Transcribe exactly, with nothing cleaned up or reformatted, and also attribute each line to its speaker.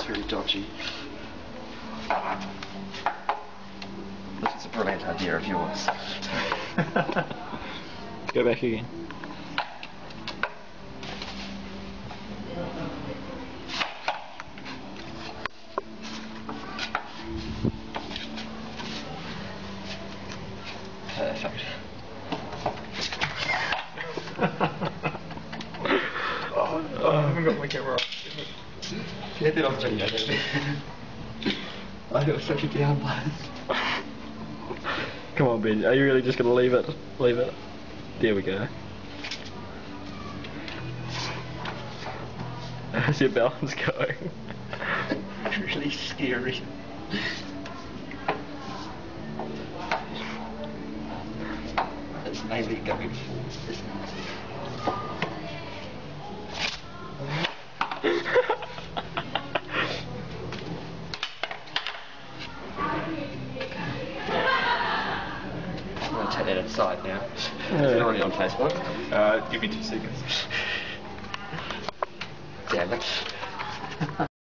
Speaker 1: very dodgy. This is a brilliant idea of yours.
Speaker 2: Go back again.
Speaker 1: Perfect.
Speaker 2: oh, oh, I haven't got my camera on.
Speaker 1: Get it on video. I feel such a download.
Speaker 2: Come on, Ben. Are you really just going to leave it? Leave it. There we go. How's your balance going?
Speaker 1: It's really scary. It's mainly going forward, isn't it? I'm going to take that inside now.
Speaker 2: Yeah.
Speaker 1: Is it already on Facebook?
Speaker 2: Uh, give me two seconds.
Speaker 1: Damn it.